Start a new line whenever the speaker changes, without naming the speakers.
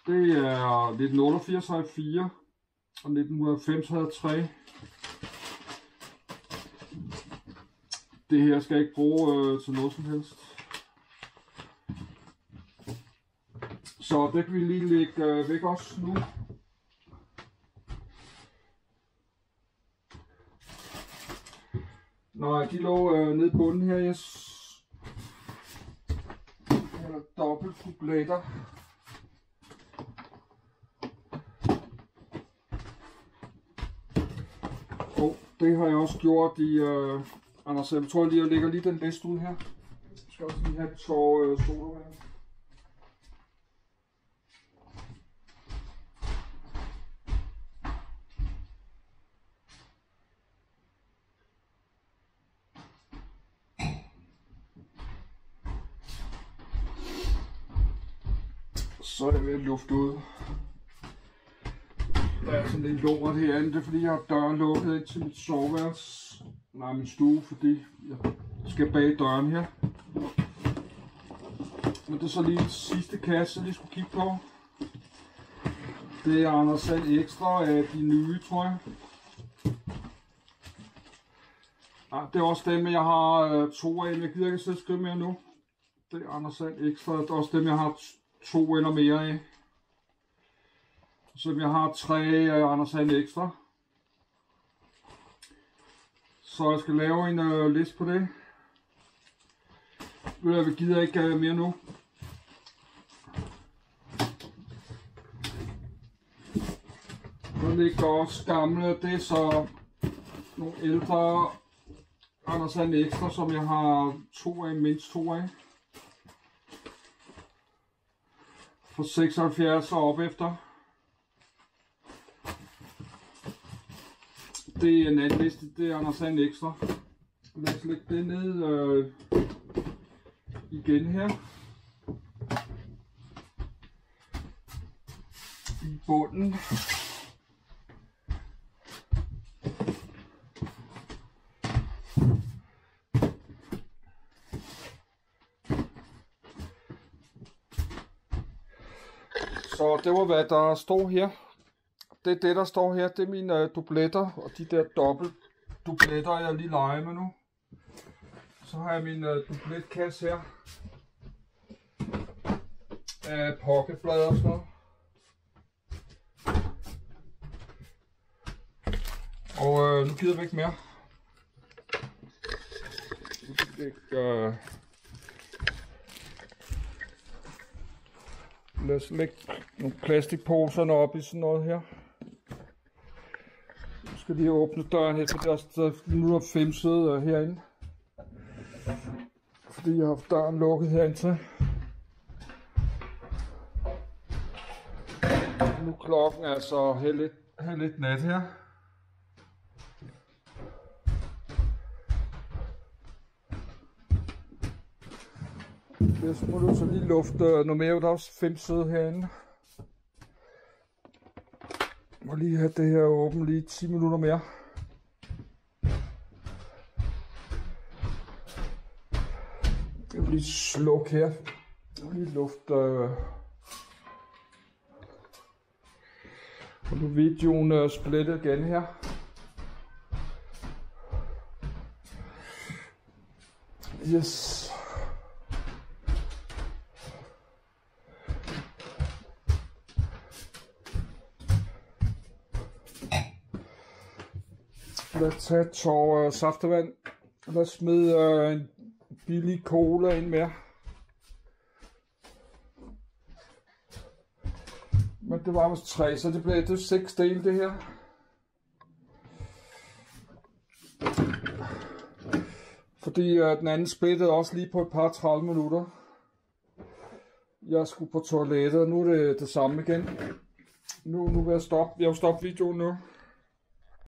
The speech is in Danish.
Det er 1988 har jeg 4, og 1990 havde jeg 3. Det her skal jeg ikke bruge til noget som helst. Så det kan vi lige lægge væk også nu. Nej, de lå nede i bunden her. Jeg har dobbelt kubletter. Det har jeg også gjort i Anders. Jeg tror lige, jeg lægger lige den liste ud her. Jeg skal også lige have et tår sodavand. Så er det ved at lufte ud. Der er sådan lidt lort herinde, det er fordi jeg har døren lukket ind til mit soveværelse. Nej, min stue, fordi jeg skal bag døren her. Men det er så lige den sidste kasse, jeg lige skulle kigge på. Det er Anders Sand Ekstra af de nye, tror jeg. Nej, det er også dem, jeg har 2 af, men jeg gider ikke at skrive mere nu. Det er Anders Sand Ekstra, det er også dem, jeg har 2 eller mere af. Så jeg har 3 Anders Sand Ekstra. Så jeg skal lave en liste på det. Jeg gider ikke mere nu. Der ligger også gamle, det er så nogle ældre Anders Sand Ekstra, som jeg har 2 af, mindst 2 af. Fra 76 og op efter. Det er en anden liste, det er Anders Sand Ekstra. Lad os lægge det ned igen her. I bunden. Så det var hvad der står her. Det er det, der står her, det er mine dubletter, og de der dobbelt dubletter, jeg lige leger med nu. Så har jeg min dubletkasse her. Af pocketblade og sådan noget. Og nu gider vi ikke mere. Lad os lægge nogle plastikposerne op i sådan noget her. Nu skal lige åbne døren her, for det er også nu er der 5 sæder herinde. Fordi jeg har haft døren lukket herinde til. Nu er klokken altså halv lidt nat her. Jeg må du så lige lufte noget mere, der er også 5 sæder herinde. Jeg må lige have det her åbent lige 10 minutter mere. Jeg vil lige slukke her. Jeg vil lige lufte. Og nu er videoen splittet igen her. Yes. Lad os tage et tår saftevand. Lad os smide en billig cola ind mere. Men det var vist 3, så det blev 6 dele det her. Fordi den anden splittede også lige på et par 30 minutter. Jeg skulle på toilettet, og nu er det det samme igen. Nu vil jeg stoppe. Jeg vil stoppe videoen nu.